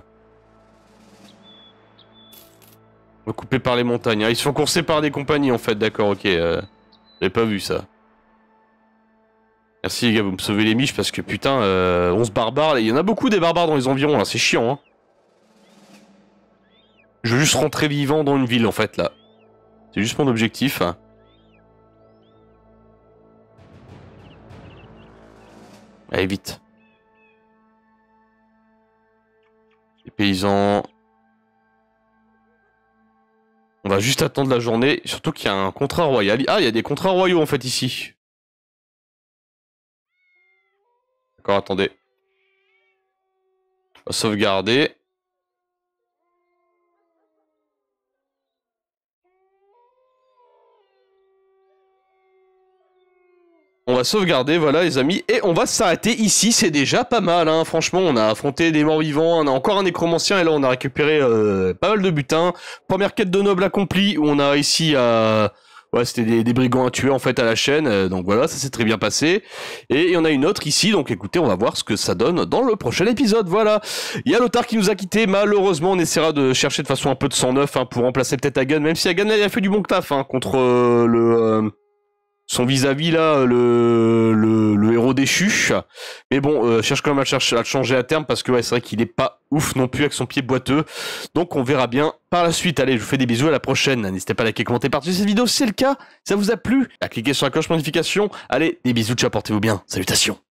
Coupés par les montagnes. Ah, ils se font courser par des compagnies, en fait. D'accord, ok. J'avais pas vu ça. Merci, les gars. Vous me sauvez les miches parce que, putain, 11 barbares. Il y en a beaucoup des barbares dans les environs, là. C'est chiant, hein. Je veux juste rentrer vivant dans une ville, en fait, là. C'est juste mon objectif. Allez, vite. Les paysans... On va juste attendre la journée, surtout qu'il y a un contrat royal. Ah, il y a des contrats royaux en fait ici. D'accord, attendez. On va sauvegarder. On va sauvegarder, voilà les amis, et on va s'arrêter ici, c'est déjà pas mal, hein. Franchement, on a affronté des morts vivants, on a encore un nécromancien, et là on a récupéré pas mal de butin. Première quête de noble accomplie, où on a réussi à... Ouais, c'était des brigands à tuer en fait à la chaîne, donc voilà, ça s'est très bien passé. Et il y en a une autre ici, donc écoutez, on va voir ce que ça donne dans le prochain épisode, voilà. Il y a Lothar qui nous a quittés, malheureusement on essaiera de chercher de façon un peu de sang neuf, hein, pour remplacer peut-être Hagen, même si Hagen a fait du bon taf, hein, contre son vis-à-vis là, le héros déchu. Mais bon, cherche quand même à le changer à terme parce que ouais, c'est vrai qu'il est pas ouf non plus avec son pied boiteux. Donc on verra bien par la suite. Allez, je vous fais des bisous, à la prochaine. N'hésitez pas à liker, commenter, partager cette vidéo si c'est le cas. Si ça vous a plu, à cliquer sur la cloche de notification. Allez, des bisous, ciao, portez-vous bien. Salutations.